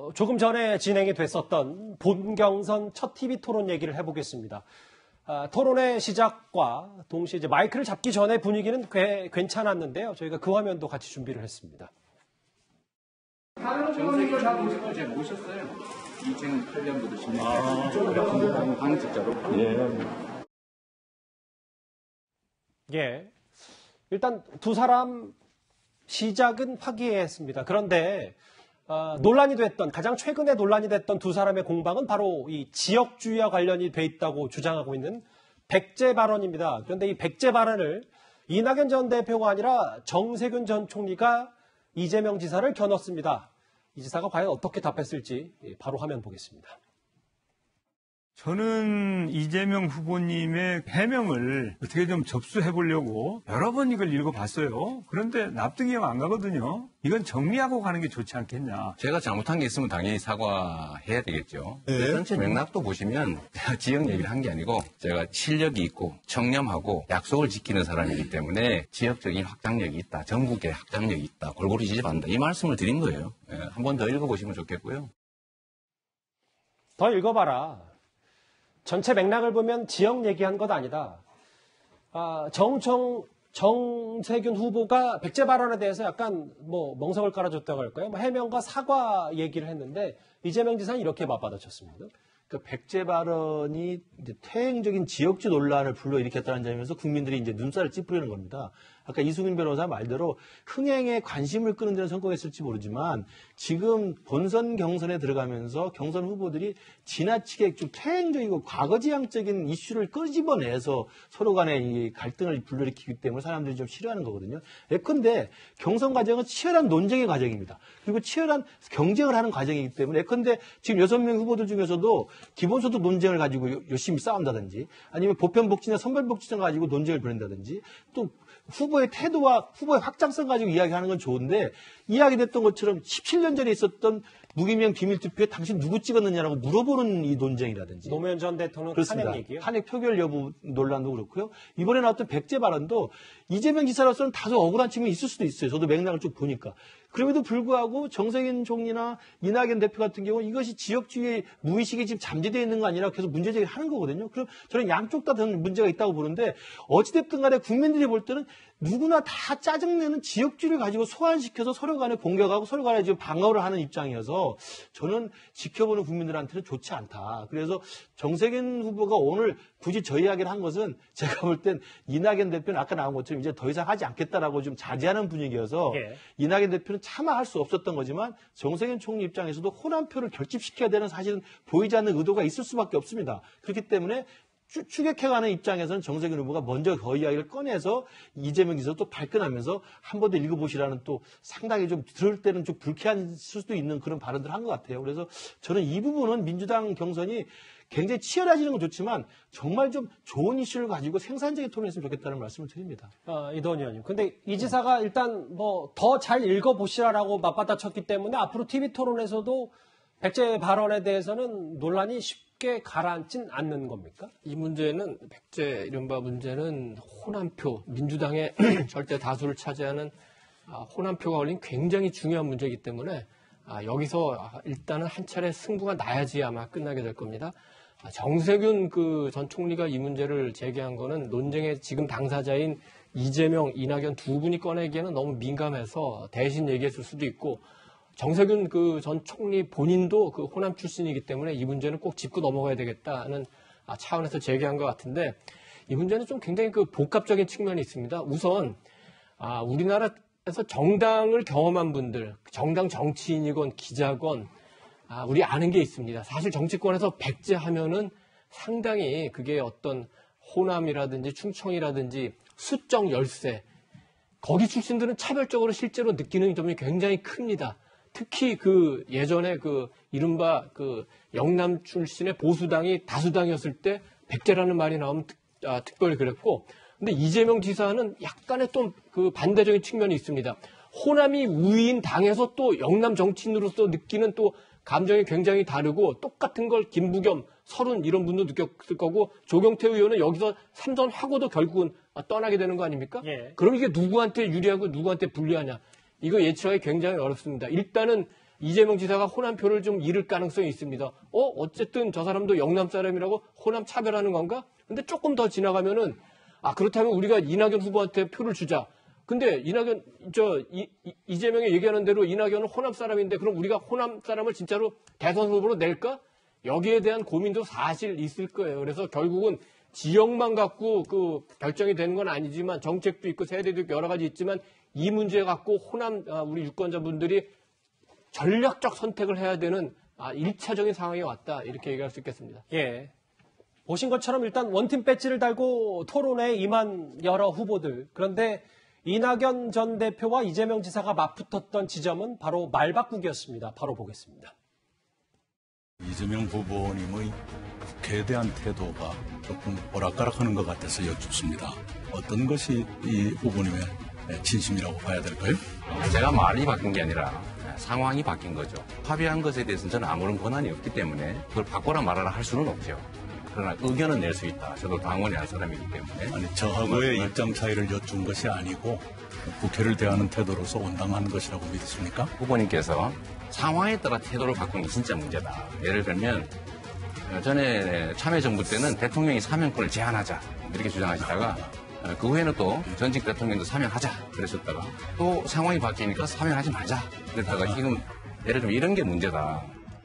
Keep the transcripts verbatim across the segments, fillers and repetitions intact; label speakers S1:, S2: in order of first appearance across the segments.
S1: 어, 조금 전에 진행이 됐었던 본경선 첫 티비 토론 얘기를 해보겠습니다. 아, 토론의 시작과 동시에 이제 마이크를 잡기 전에 분위기는 꽤 괜찮았는데요. 저희가 그 화면도 같이 준비를 했습니다.
S2: 정세균 장관을 제가 모셨어요. 이천팔 년부터 십 년까지 이쪽으로 방직자로. 예.
S1: 예. 일단 두 사람 시작은 화기애애했습니다. 그런데 어, 논란이 됐던, 가장 최근에 논란이 됐던 두 사람의 공방은 바로 이 지역주의와 관련이 돼 있다고 주장하고 있는 백제 발언입니다. 그런데 이 백제 발언을 이낙연 전 대표가 아니라 정세균 전 총리가 이재명 지사를 겨눴습니다. 이 지사가 과연 어떻게 답했을지 바로 화면 보겠습니다.
S3: 저는 이재명 후보님의 해명을 어떻게 좀 접수해 보려고 여러 번 이걸 읽어봤어요. 그런데 납득이 안 가거든요. 이건 정리하고 가는 게 좋지 않겠냐.
S4: 제가 잘못한 게 있으면 당연히 사과해야 되겠죠.
S3: 네.
S4: 전체 맥락도 보시면 지역 얘기를 한 게 아니고 제가 실력이 있고 청렴하고 약속을 지키는 사람이기 때문에 지역적인 확장력이 있다. 전국에 확장력이 있다. 골고루 지지받는다. 이 말씀을 드린 거예요. 네, 한 번 더 읽어보시면 좋겠고요.
S1: 더 읽어봐라. 전체 맥락을 보면 지역 얘기한 것 아니다. 아, 정청, 정세균 후보가 백제 발언에 대해서 약간 뭐 멍석을 깔아줬다고 할까요? 뭐 해명과 사과 얘기를 했는데 이재명 지사는 이렇게 맞받아쳤습니다.
S5: 그 백제 발언이 이제 퇴행적인 지역주 논란을 불러일으켰다는 점에서 국민들이 이제 눈살을 찌푸리는 겁니다. 아까 이수민 변호사 말대로 흥행에 관심을 끄는 데는 성공했을지 모르지만 지금 본선 경선에 들어가면서 경선 후보들이 지나치게 좀 퇴행적이고 과거지향적인 이슈를 끄집어내서 서로 간의 이 갈등을 불러일으키기 때문에 사람들이 좀 싫어하는 거거든요. 예컨대 경선 과정은 치열한 논쟁의 과정입니다. 그리고 치열한 경쟁을 하는 과정이기 때문에 예컨대 지금 여섯 명 후보들 중에서도 기본소득 논쟁을 가지고 열심히 싸운다든지 아니면 보편복지나 선별복지점 가지고 논쟁을 벌인다든지 또 후보의 태도와 후보의 확장성 가지고 이야기하는 건 좋은데 이야기됐던 것처럼 십칠 년 전에 있었던 무기명 비밀투표에 당신 누구 찍었느냐라고 물어보는 이 논쟁이라든지.
S1: 노무현 전 대통령
S5: 그렇습니다.
S1: 탄핵 얘기요?
S5: 탄핵 표결 여부 논란도 그렇고요. 이번에 나왔던 백제 발언도 이재명 지사로서는 다소 억울한 측면이 있을 수도 있어요. 저도 맥락을 쭉 보니까. 그럼에도 불구하고 정세균 총리나 이낙연 대표 같은 경우 이것이 지역주의 무의식이 지금 잠재되어 있는 거 아니라 계속 문제제기를 하는 거거든요. 그럼 저는 양쪽 다 문제가 있다고 보는데 어찌됐든 간에 국민들이 볼 때는 누구나 다 짜증내는 지역주의를 가지고 소환시켜서 서로 간에 공격하고 서로 간에 지금 방어를 하는 입장이어서 저는 지켜보는 국민들한테는 좋지 않다. 그래서 정세균 후보가 오늘 굳이 저 이야기를 한 것은 제가 볼 땐 이낙연 대표는 아까 나온 것처럼 이제 더 이상 하지 않겠다라고 좀 자제하는 분위기여서
S1: 예.
S5: 이낙연 대표는 차마 할 수 없었던 거지만 정세균 총리 입장에서도 호남표를 결집시켜야 되는 사실은 보이지 않는 의도가 있을 수밖에 없습니다. 그렇기 때문에 추격해가는 입장에서는 정세균 후보가 먼저 그 이야기를 꺼내서 이재명 지사도 또 발끈하면서 한 번 더 읽어보시라는 또 상당히 좀 들을 때는 좀 불쾌할 수도 있는 그런 발언들을 한 것 같아요. 그래서 저는 이 부분은 민주당 경선이 굉장히 치열해지는 건 좋지만 정말 좀 좋은 이슈를 가지고 생산적인 토론했으면 좋겠다는 말씀을 드립니다.
S1: 아, 이도원 의원님. 근데 이 지사가 일단 뭐 더 잘 읽어보시라라고 맞받아쳤기 때문에 앞으로 티비 토론에서도 백제 발언에 대해서는 논란이 쉽게 가라앉진 않는 겁니까?
S6: 이 문제는 백제 이른바 문제는 호남표, 민주당의 절대 다수를 차지하는 호남표가 걸린 굉장히 중요한 문제이기 때문에 여기서 일단은 한 차례 승부가 나야지 아마 끝나게 될 겁니다. 정세균 그 전 총리가 이 문제를 제기한 거는 논쟁의 지금 당사자인 이재명, 이낙연 두 분이 꺼내기에는 너무 민감해서 대신 얘기했을 수도 있고 정세균 그 전 총리 본인도 그 호남 출신이기 때문에 이 문제는 꼭 짚고 넘어가야 되겠다는 차원에서 제기한 것 같은데 이 문제는 좀 굉장히 그 복합적인 측면이 있습니다. 우선 아, 우리나라에서 정당을 경험한 분들, 정당 정치인이건 기자건 아, 우리 아는 게 있습니다. 사실 정치권에서 백제 하면은 상당히 그게 어떤 호남이라든지 충청이라든지 수적 열세 거기 출신들은 차별적으로 실제로 느끼는 점이 굉장히 큽니다. 특히 그 예전에 그 이른바 그 영남 출신의 보수당이 다수당이었을 때 백제라는 말이 나오면 특, 아, 특별히 그랬고, 근데 이재명 지사는 약간의 또 그 반대적인 측면이 있습니다. 호남이 우위인 당에서 또 영남 정치인으로서 느끼는 또 감정이 굉장히 다르고 똑같은 걸 김부겸, 서른 이런 분도 느꼈을 거고 조경태 의원은 여기서 삼선하고도 결국은 떠나게 되는 거 아닙니까?
S1: 예.
S6: 그럼 이게 누구한테 유리하고 누구한테 불리하냐? 이거 예측하기 굉장히 어렵습니다. 일단은 이재명 지사가 호남표를 좀 잃을 가능성이 있습니다. 어, 어쨌든 저 사람도 영남 사람이라고 호남 차별하는 건가? 근데 조금 더 지나가면은 아, 그렇다면 우리가 이낙연 후보한테 표를 주자. 근데 이낙연, 저, 이, 이, 이재명이 얘기하는 대로 이낙연은 호남 사람인데 그럼 우리가 호남 사람을 진짜로 대선 후보로 낼까? 여기에 대한 고민도 사실 있을 거예요. 그래서 결국은 지역만 갖고 그 결정이 되는 건 아니지만 정책도 있고 세대도 있고 여러 가지 있지만 이 문제 갖고 호남, 아, 우리 유권자분들이 전략적 선택을 해야 되는 아, 일차적인 상황이 왔다. 이렇게 얘기할 수 있겠습니다.
S1: 예. 보신 것처럼 일단 원팀 배지를 달고 토론회에 임한 여러 후보들. 그런데 이낙연 전 대표와 이재명 지사가 맞붙었던 지점은 바로 말바꾸기였습니다. 바로 보겠습니다.
S7: 이재명 후보님의 국회에 대한 태도가 조금 오락가락하는 것 같아서 여쭙습니다. 어떤 것이 이 후보님의 진심이라고 봐야 될까요?
S4: 제가 말이 바뀐 게 아니라 상황이 바뀐 거죠. 합의한 것에 대해서는 저는 아무런 권한이 없기 때문에 그걸 바꿔라 말아라 할 수는 없죠. 그러나 의견은 낼 수 있다. 저도 당원의 한 사람이기 때문에.
S7: 아니, 저하고의 입장 차이를 여쭌 것이 아니고 국회를 대하는 태도로서 온당한 것이라고 믿습니까?
S4: 후보님께서 상황에 따라 태도를 바꾸는 게 진짜 문제다. 예를 들면 전에 참여정부 때는 대통령이 사면권을 제한하자 이렇게 주장하시다가 그 후에는 또 전직 대통령도 사면하자 그러셨다가 또 상황이 바뀌니까 사면하지 말자 그러다가 지금 예를 들면 이런 게 문제다.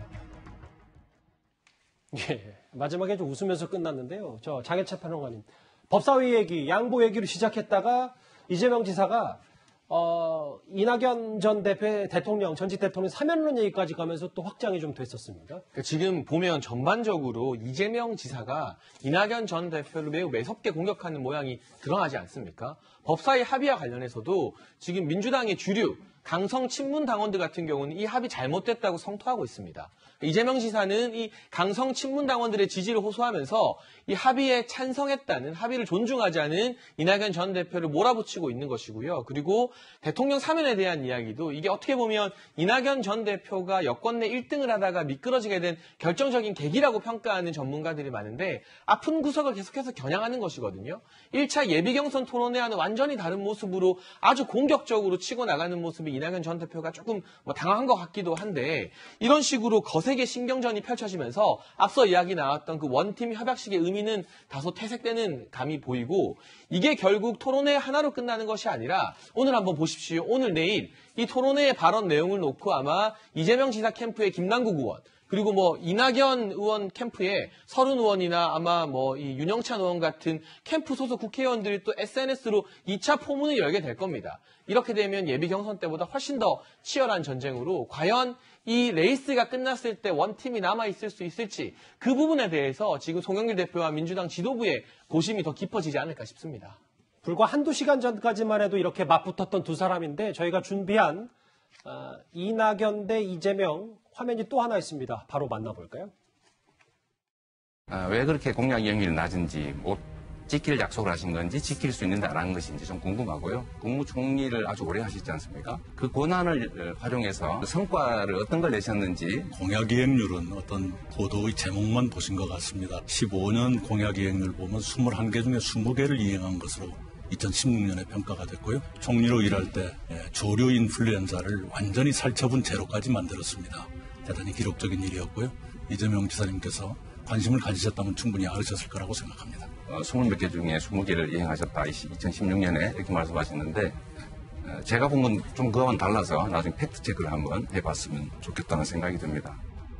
S1: 예. 마지막에 좀 웃으면서 끝났는데요. 저 장혜철 평론가님. 법사위 얘기, 양보 얘기로 시작했다가 이재명 지사가 어, 이낙연 전 대표 대통령, 전직 대통령 사면론 얘기까지 가면서 또 확장이 좀 됐었습니다.
S8: 그러니까 지금 보면 전반적으로 이재명 지사가 이낙연 전 대표를 매우 매섭게 공격하는 모양이 드러나지 않습니까? 법사위 합의와 관련해서도 지금 민주당의 주류, 강성 친문 당원들 같은 경우는 이 합의 잘못됐다고 성토하고 있습니다. 이재명 지사는 이 강성 친문 당원들의 지지를 호소하면서 이 합의에 찬성했다는, 합의를 존중하자는 이낙연 전 대표를 몰아붙이고 있는 것이고요. 그리고 대통령 사면에 대한 이야기도 이게 어떻게 보면 이낙연 전 대표가 여권 내 일 등을 하다가 미끄러지게 된 결정적인 계기라고 평가하는 전문가들이 많은데 아픈 구석을 계속해서 겨냥하는 것이거든요. 일 차 예비경선 토론회와는 완전히 다른 모습으로 아주 공격적으로 치고 나가는 모습이 이낙연 전 대표가 조금 뭐 당황한 것 같기도 한데 이런 식으로 거세게 신경전이 펼쳐지면서 앞서 이야기 나왔던 그 원팀 협약식의 의미는 다소 퇴색되는 감이 보이고 이게 결국 토론회 하나로 끝나는 것이 아니라 오늘 한번 보십시오. 오늘 내일 이 토론회의 발언 내용을 놓고 아마 이재명 지사 캠프의 김남국 의원 그리고 뭐 이낙연 의원 캠프에 서른 의원이나 아마 뭐 이 윤영찬 의원 같은 캠프 소속 국회의원들이 또 에스엔에스로 이 차 포문을 열게 될 겁니다. 이렇게 되면 예비 경선 때보다 훨씬 더 치열한 전쟁으로 과연 이 레이스가 끝났을 때 원팀이 남아있을 수 있을지 그 부분에 대해서 지금 송영길 대표와 민주당 지도부의 고심이 더 깊어지지 않을까 싶습니다.
S1: 불과 한두 시간 전까지만 해도 이렇게 맞붙었던 두 사람인데 저희가 준비한 어, 이낙연 대 이재명 화면이 또 하나 있습니다. 바로 만나볼까요?
S4: 아, 왜 그렇게 공약 이행률이 낮은지 못 지킬 약속을 하신 건지 지킬 수 있는데 안 한 것인지 좀 궁금하고요. 국무총리를 아주 오래 하시지 않습니까? 그 권한을 활용해서 성과를 어떤 걸 내셨는지.
S7: 공약 이행률은 어떤 보도의 제목만 보신 것 같습니다. 십오 년 공약 이행률 보면 이십일 개 중에 이십 개를 이행한 것으로 이천십육 년에 평가가 됐고요. 총리로 일할 때 조류 인플루엔자를 완전히 살처분 제로까지 만들었습니다. 대단히 기록적인 일이었고요. 이재명 지사님께서 관심을 가지셨다면 충분히 알으셨을 거라고 생각합니다.
S4: 어, 이십 몇 개 중에 이십 개를 이행하셨다. 이천십육 년에 이렇게 말씀하셨는데 어, 제가 본 건 좀 그와는 달라서 나중에 팩트 체크를 한번 해봤으면 좋겠다는 생각이 듭니다.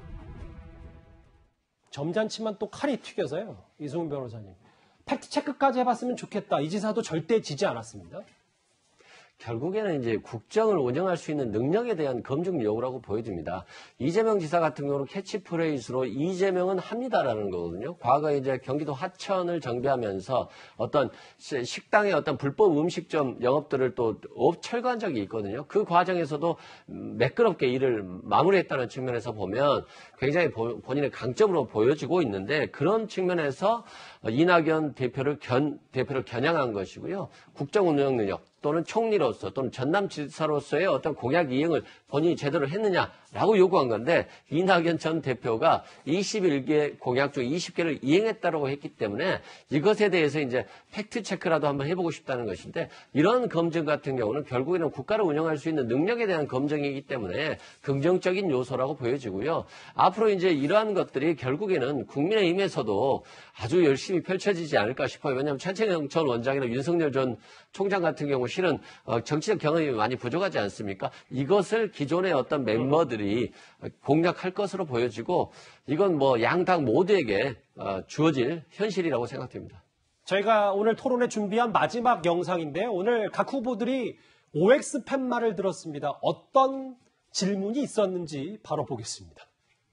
S1: 점잖지만 또 칼이 튀겨서요. 이승훈 변호사님. 팩트체크까지 해봤으면 좋겠다. 이 지사도 절대 지지 않았습니다.
S9: 결국에는 이제 국정을 운영할 수 있는 능력에 대한 검증 여부라고 보여집니다. 이재명 지사 같은 경우는 캐치프레이즈로 이재명은 합니다라는 거거든요. 과거에 이제 경기도 하천을 정비하면서 어떤 식당의 어떤 불법 음식점 영업들을 또 철거한 적이 있거든요. 그 과정에서도 매끄럽게 일을 마무리했다는 측면에서 보면 굉장히 본인의 강점으로 보여지고 있는데 그런 측면에서 이낙연 대표를 견, 대표를 겨냥한 것이고요. 국정 운영 능력 또는 총리로서 또는 전남지사로서의 어떤 공약 이행을 본인이 제대로 했느냐라고 요구한 건데 이낙연 전 대표가 이십일 개 공약 중 이십 개를 이행했다고 했기 때문에 이것에 대해서 이제 팩트 체크라도 한번 해보고 싶다는 것인데 이런 검증 같은 경우는 결국에는 국가를 운영할 수 있는 능력에 대한 검증이기 때문에 긍정적인 요소라고 보여지고요. 앞으로 이제 이러한 것들이 결국에는 국민의힘에서도 아주 열심히 펼쳐지지 않을까 싶어요. 왜냐하면 최태경 전 원장이나 윤석열 전 총장 같은 경우 실은 정치적 경험이 많이 부족하지 않습니까? 이것을 기존의 어떤 멤버들이 공략할 것으로 보여지고 이건 뭐 양당 모두에게 주어질 현실이라고 생각됩니다.
S1: 저희가 오늘 토론에 준비한 마지막 영상인데요. 오늘 각 후보들이 오엑스 팻말을 들었습니다. 어떤 질문이 있었는지 바로 보겠습니다.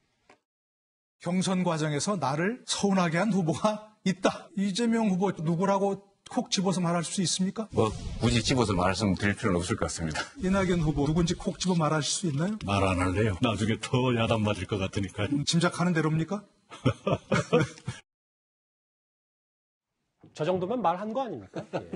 S10: 경선 과정에서 나를 서운하게 한 후보가 있다. 이재명 후보 누구라고 콕 집어서 말할 수 있습니까?
S4: 뭐 굳이 집어서 말씀드릴 필요는 없을 것 같습니다.
S10: 이낙연 후보 누군지 콕 집어 말하실 수 있나요?
S7: 말 안 할래요. 나중에 더 야단 맞을 것 같으니까요.
S10: 음, 짐작하는 대로입니까?
S1: 저 정도면 말한 거 아닙니까? 예.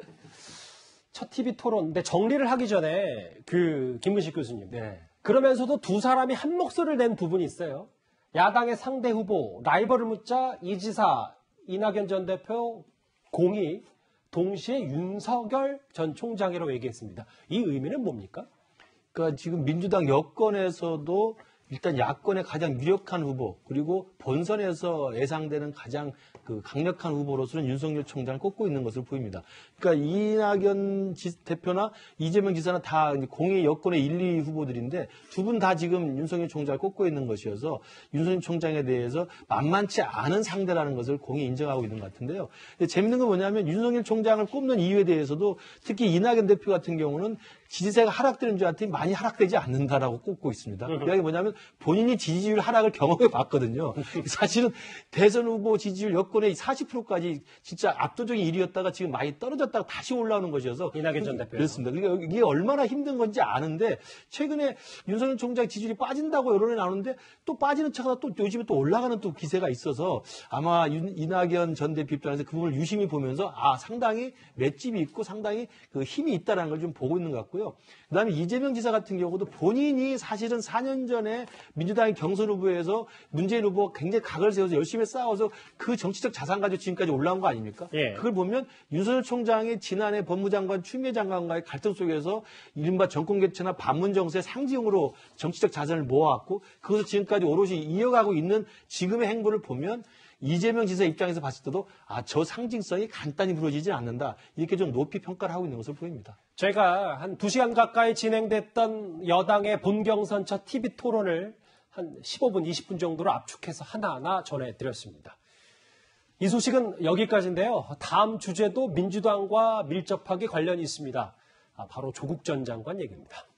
S1: 첫 티비 토론. 근데 정리를 하기 전에 그 김문식 교수님.
S5: 네.
S1: 그러면서도 두 사람이 한 목소리를 낸 부분이 있어요. 야당의 상대 후보, 라이벌을 묻자 이 지사, 이낙연 전 대표 공이 동시에 윤석열 전 총장이라고 얘기했습니다. 이 의미는 뭡니까?
S5: 그러니까 지금 민주당 여권에서도 일단 야권의 가장 유력한 후보 그리고 본선에서 예상되는 가장 그 강력한 후보로서는 윤석열 총장을 꼽고 있는 것으로 보입니다. 그러니까 이낙연 대표나 이재명 지사는 다 공의 여권의 일, 이 위 후보들인데 두 분 다 지금 윤석열 총장을 꼽고 있는 것이어서 윤석열 총장에 대해서 만만치 않은 상대라는 것을 공이 인정하고 있는 것 같은데요. 재밌는 건 뭐냐면 윤석열 총장을 꼽는 이유에 대해서도 특히 이낙연 대표 같은 경우는 지지세가 하락되는 줄 알았더니 많이 하락되지 않는다라고 꼽고 있습니다. 이게 뭐냐면 본인이 지지율 하락을 경험해 봤거든요. 사실은 대선 후보 지지율 여권의 사십 퍼센트까지 진짜 압도적인 일 위였다가 지금 많이 떨어졌다가 다시 올라오는 것이어서
S1: 이낙연 전 대표.
S5: 그렇습니다. 그러니까 이게 얼마나 힘든 건지 아는데 최근에 윤석열 총장 지지율이 빠진다고 여론이 나오는데 또 빠지는 차가 또 요즘에 또 올라가는 또 기세가 있어서 아마 윤, 이낙연 전 대표 입장에서 그 부분을 유심히 보면서 아 상당히 맷집이 있고 상당히 그 힘이 있다라는 걸 좀 보고 있는 것 같고요. 그다음에 이재명 지사 같은 경우도 본인이 사실은 사 년 전에 민주당의 경선 후보에서 문재인 후보가 굉장히 각을 세워서 열심히 싸워서 그 정치적 자산 가지고 지금까지 올라온 거 아닙니까?
S1: 예.
S5: 그걸 보면 윤석열 총장이 지난해 법무장관 추미애 장관과의 갈등 속에서 이른바 정권 교체나 반문 정세의 상징으로 정치적 자산을 모아왔고 그것을 지금까지 오롯이 이어가고 있는 지금의 행보를 보면 이재명 지사 입장에서 봤을 때도 아, 저 상징성이 간단히 무너지지 않는다. 이렇게 좀 높이 평가를 하고 있는 것으로 보입니다.
S1: 저희가 한 두 시간 가까이 진행됐던 여당의 본경선 첫 티비 토론을 한 십오 분, 이십 분 정도로 압축해서 하나하나 전해드렸습니다. 이 소식은 여기까지인데요. 다음 주제도 민주당과 밀접하게 관련이 있습니다. 아, 바로 조국 전 장관 얘기입니다.